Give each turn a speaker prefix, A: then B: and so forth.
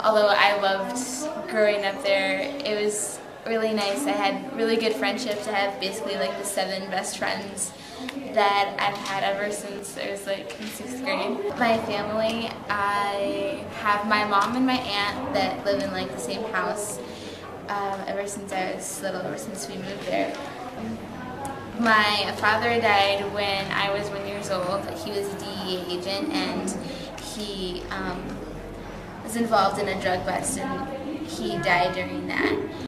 A: although I loved growing up there, it was really nice. I had really good friendships. I have basically like the 7 best friends that I've had ever since I was like in 6th grade. My family, I have my mom and my aunt that live in like the same house ever since I was little, ever since we moved there. My father died when I was 1 year old. He was a DEA agent and he was involved in a drug bust and he died during that.